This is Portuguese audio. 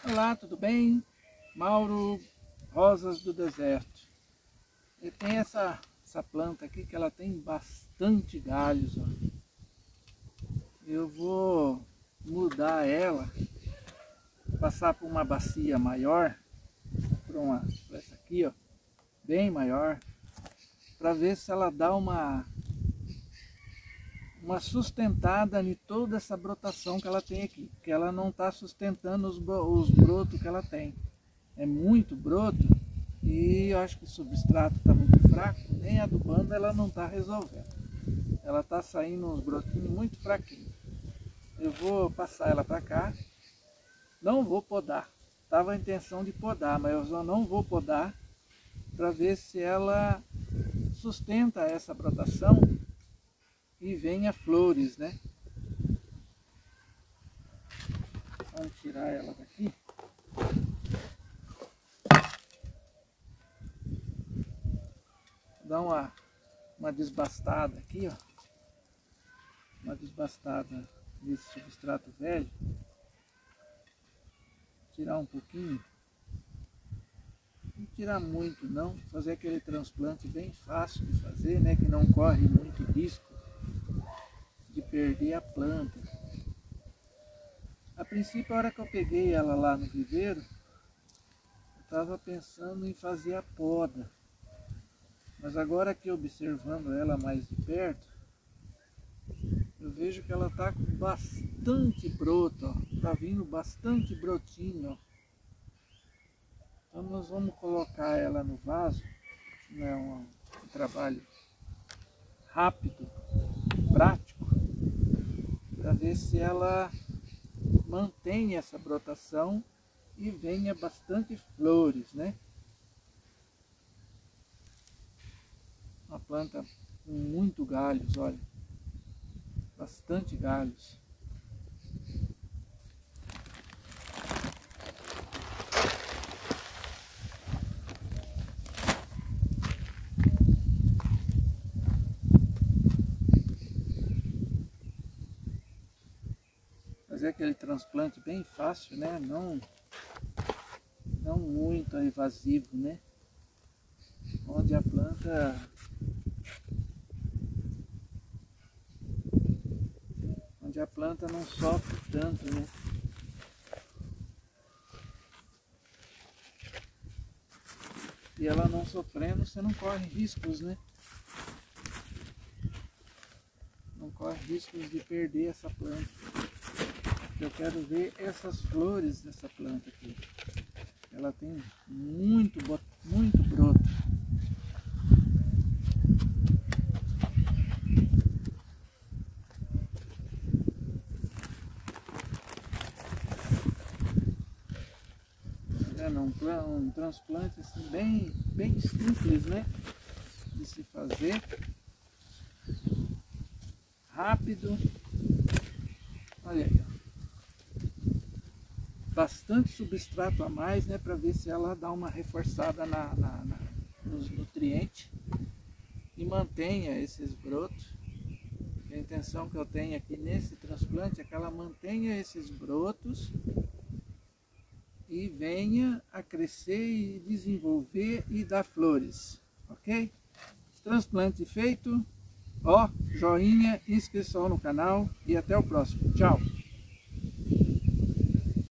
Olá, tudo bem? Mauro, Rosas do Deserto. E tem essa planta aqui que ela tem bastante galhos, ó. Eu vou mudar ela, passar por uma bacia maior, por essa aqui, ó, bem maior, para ver se ela dá uma sustentada em toda essa brotação que ela tem aqui, porque ela não está sustentando os brotos que ela tem. É muito broto e eu acho que o substrato está muito fraco, nem adubando ela não está resolvendo. Ela está saindo uns brotinhos muito fraquinhos. Eu vou passar ela para cá, não vou podar. Estava a intenção de podar, mas eu só não vou podar para ver se ela sustenta essa brotação e venha flores, né? Vamos tirar ela daqui. Dar uma desbastada aqui, ó. Uma desbastada desse substrato velho. Tirar um pouquinho. Não tirar muito não, fazer aquele transplante bem fácil de fazer, né? Que não corre muito risco de perder a planta. A princípio, a hora que eu peguei ela lá no viveiro, eu estava pensando em fazer a poda. Mas agora que observando ela mais de perto, eu vejo que ela está com bastante broto, ó. Tá vindo bastante brotinho, ó. Então nós vamos colocar ela no vaso, né? Um trabalho rápido, prático, para ver se ela mantém essa brotação e venha bastante flores, né? Uma planta com muito galhos, olha, bastante galhos. Fazer aquele transplante bem fácil, né? Não muito invasivo, né? Onde a planta não sofre tanto, né? E ela não sofrendo, você não corre riscos, né? Não corre riscos de perder essa planta. Eu quero ver essas flores dessa planta aqui. Ela tem muito broto. Um transplante assim, bem simples, né? De se fazer. Rápido. Olha aí, ó. Bastante substrato a mais, né? Para ver se ela dá uma reforçada nos nutrientes e mantenha esses brotos. A intenção que eu tenho aqui nesse transplante é que ela mantenha esses brotos e venha a crescer e desenvolver e dar flores, ok? Transplante feito, ó, joinha, inscrição no canal e até o próximo. Tchau!